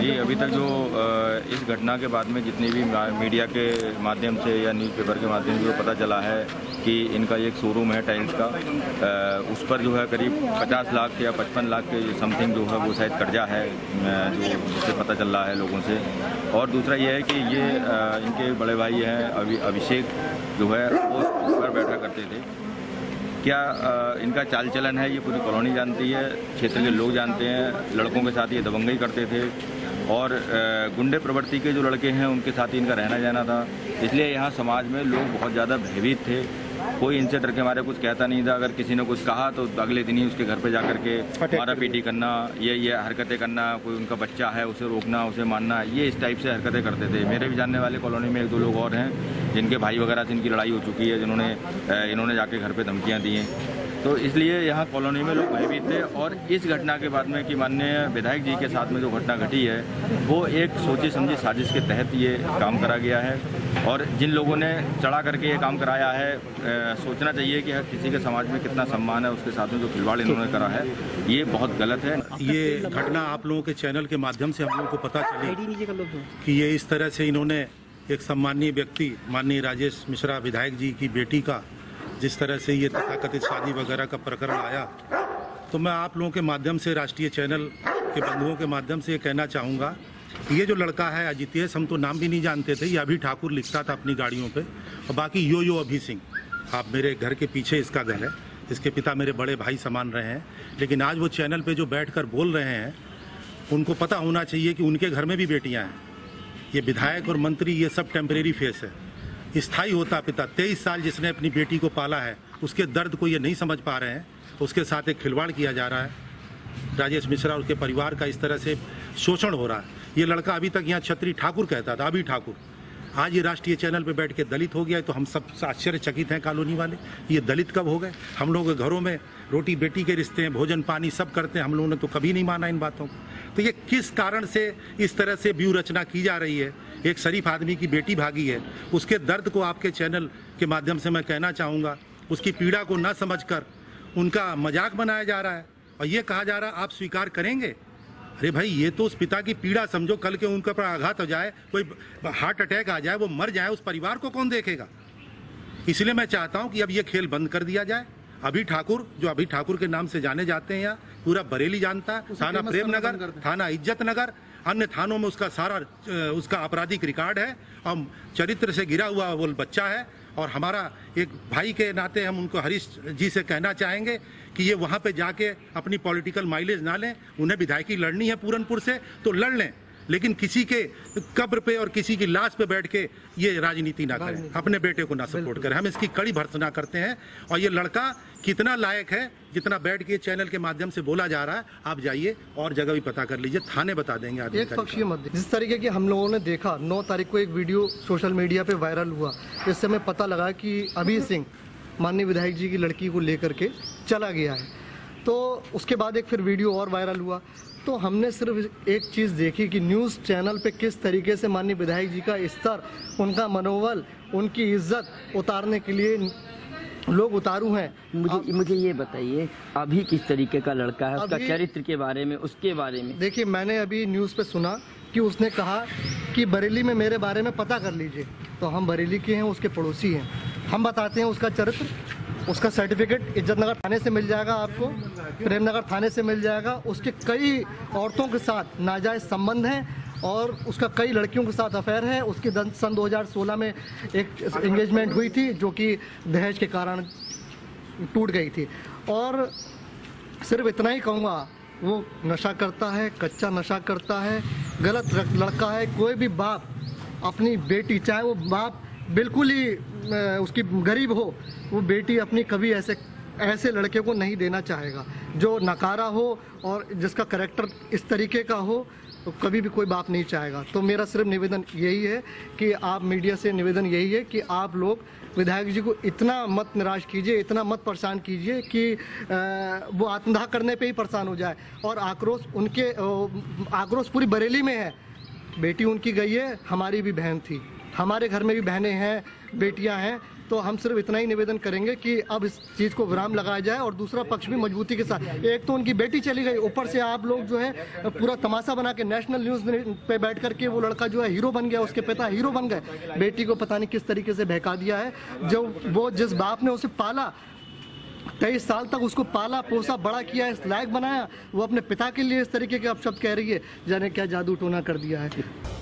जी, अभी तक जो इस घटना के बाद में जितनी भी मीडिया के माध्यम से या न्यूज़पेपर के माध्यम से जो पता चला है कि इनका एक शोरूम है टाइल्स का, उस पर जो है करीब 50 लाख या 55 लाख के समथिंग जो है वो शायद कर्जा है, जो जिससे पता चल रहा है लोगों से। और दूसरा ये है कि ये इनके बड़े भाई हैं अभिषेक जो है वो उस पर बैठा करते थे। क्या इनका चाल चलन है ये पूरी कॉलोनी जानती है, क्षेत्र के लोग जानते हैं। लड़कों के साथ ये दबंगई करते थे और गुंडे प्रवृत्ति के जो लड़के हैं उनके साथ ही इनका रहना जाना था, इसलिए यहाँ समाज में लोग बहुत ज़्यादा भयभीत थे। कोई इनसे डर के मारे कुछ कहता नहीं था। अगर किसी ने कुछ कहा तो अगले दिन ही उसके घर पे जा कर के मारा पीटी करना, ये हरकतें करना, कोई उनका बच्चा है उसे रोकना, उसे मारना, ये इस टाइप से हरकतें करते थे। मेरे भी जानने वाले कॉलोनी में 1-2 लोग और हैं जिनके भाई वगैरह से इनकी लड़ाई हो चुकी है, इन्होंने जाके घर पे धमकियाँ दी हैं। तो इसलिए यहाँ कॉलोनी में लोग भयभीत थे। और इस घटना के बाद में कि माननीय विधायक जी के साथ में जो घटना घटी है वो एक सोची समझी साजिश के तहत ये काम करा गया है। और जिन लोगों ने चढ़ा करके ये काम कराया है, सोचना चाहिए कि किसी के समाज में कितना सम्मान है, उसके साथ में जो खिलवाड़ इन्होंने करा है ये बहुत गलत है। ये घटना आप लोगों के चैनल के माध्यम से हम लोगों को पता चली कि ये इस तरह से इन्होंने एक सम्मानीय व्यक्ति माननीय राजेश मिश्रा विधायक जी की बेटी का जिस तरह से ये तथाकथित शादी वगैरह का प्रकरण आया, तो मैं आप लोगों के माध्यम से, राष्ट्रीय चैनल के बंधुओं के माध्यम से ये कहना चाहूँगा, ये जो लड़का है अजितेश, हम तो नाम भी नहीं जानते थे, ये अभी ठाकुर लिखता था अपनी गाड़ियों पे, और बाकी यो अभी सिंह, आप मेरे घर के पीछे इसका घर है, इसके पिता मेरे बड़े भाई समान रहे हैं। लेकिन आज वो चैनल पे जो बैठकर बोल रहे हैं, उनको पता होना चाहिए कि उनके घर में भी बेटियाँ हैं। ये विधायक और मंत्री ये सब टेम्परेरी फेस है। स्थायी होता पिता 23 साल जिसने अपनी बेटी को पाला है, उसके दर्द को ये नहीं समझ पा रहे हैं, उसके साथ एक खिलवाड़ किया जा रहा है। राजेश मिश्रा और उसके परिवार का इस तरह से शोषण हो रहा है। ये लड़का अभी तक यहाँ छत्री ठाकुर कहता था, अभी ठाकुर, आज ये राष्ट्रीय चैनल पे बैठ के दलित हो गया है। तो हम सब आश्चर्यचकित हैं कॉलोनी वाले, ये दलित कब हो गए? हम लोग घरों में रोटी बेटी के रिश्ते हैं, भोजन पानी सब करते हैं, हम लोगों ने तो कभी नहीं माना इन बातों को। तो ये किस कारण से इस तरह से व्यू रचना की जा रही है? एक शरीफ आदमी की बेटी भागी है, उसके दर्द को आपके चैनल के माध्यम से मैं कहना चाहूँगा, उसकी पीड़ा को ना समझकर उनका मजाक बनाया जा रहा है और ये कहा जा रहा है आप स्वीकार करेंगे। अरे भाई, ये तो उस पिता की पीड़ा समझो, कल के उनके पर आघात हो जाए, कोई हार्ट अटैक आ जाए, वो मर जाए, उस परिवार को कौन देखेगा? इसलिए मैं चाहता हूं कि अब ये खेल बंद कर दिया जाए। अभी ठाकुर, जो अभी ठाकुर के नाम से जाने जाते हैं, यहाँ पूरा बरेली जानता है, थाना प्रेम नगर, थाना इज्जत नगर, अन्य थानों में उसका सारा उसका आपराधिक रिकॉर्ड है और चरित्र से गिरा हुआ वो बच्चा है। और हमारा एक भाई के नाते हम उनको हरीश जी से कहना चाहेंगे कि ये वहाँ पे जाके अपनी पॉलिटिकल माइलेज ना लें। उन्हें विधायकी लड़नी है पूरनपुर से तो लड़ लें, लेकिन किसी के कब्र पे और किसी की लाश पे बैठ के ये राजनीति ना करें, अपने बेटे को ना सपोर्ट करें। हम इसकी कड़ी भर्त्सना करते हैं। और ये लड़का कितना लायक है, जितना बैठ के चैनल के माध्यम से बोला जा रहा है, आप जाइए और जगह भी पता कर लीजिए, थाने बता देंगे। एक पक्षीय मत, जिस तरीके की हम लोगों ने देखा, 9 तारीख को एक वीडियो सोशल मीडिया पे वायरल हुआ, इससे हमें पता लगा कि अभी सिंह माननीय विधायक जी की लड़की को लेकर के चला गया है। तो उसके बाद एक फिर वीडियो और वायरल हुआ, तो हमने सिर्फ एक चीज़ देखी कि न्यूज़ चैनल पे किस तरीके से माननीय विधायक जी का स्तर, उनका मनोबल, उनकी इज्जत उतारने के लिए लोग उतारू हैं। मुझे ये बताइए, अभी किस तरीके का लड़का है, उसका चरित्र के बारे में, उसके बारे में। देखिए, मैंने अभी न्यूज़ पे सुना कि उसने कहा कि बरेली में मेरे बारे में पता कर लीजिए। तो हम बरेली के हैं, उसके पड़ोसी हैं, हम बताते हैं उसका चरित्र। उसका सर्टिफिकेट इज्जत नगर थाने से मिल जाएगा, आपको प्रेम नगर थाने से मिल जाएगा। उसके कई औरतों के साथ नाजायज़ संबंध हैं और उसका कई लड़कियों के साथ अफेयर है। उसकी सन 2016 में एक एंगेजमेंट हुई थी जो कि दहेज के कारण टूट गई थी। और सिर्फ इतना ही कहूँगा, वो नशा करता है, कच्चा नशा करता है, गलत लड़का है। कोई भी बाप अपनी बेटी, चाहे वो बाप बिल्कुल ही उसकी गरीब हो, वो बेटी अपनी कभी ऐसे लड़के को नहीं देना चाहेगा जो नकारा हो और जिसका करैक्टर इस तरीके का हो, तो कभी भी कोई बाप नहीं चाहेगा। तो मेरा सिर्फ निवेदन यही है कि आप मीडिया से निवेदन यही है कि आप लोग विधायक जी को इतना मत निराश कीजिए, इतना मत परेशान कीजिए कि वो आत्मदाह करने पे ही परेशान हो जाए। और आक्रोश पूरी बरेली में है। बेटी उनकी गई है, हमारी भी बहन थी, हमारे घर में भी बहनें हैं, बेटियां हैं। तो हम सिर्फ इतना ही निवेदन करेंगे कि अब इस चीज़ को विराम लगाया जाए और दूसरा पक्ष भी मजबूती के साथ। एक तो उनकी बेटी चली गई, ऊपर से आप लोग जो है पूरा तमाशा बना के नेशनल न्यूज़ पे बैठ करके वो लड़का जो है हीरो बन गया, उसके पिता हीरो बन गए, बेटी को पता नहीं किस तरीके से बहका दिया है। जो वो जिस बाप ने उसे पाला, 23 साल तक उसको पाला पोसा बड़ा किया, इस लायक बनाया, वो अपने पिता के लिए इस तरीके के अपशब्द कह रही है। जाने क्या जादू टोना कर दिया है।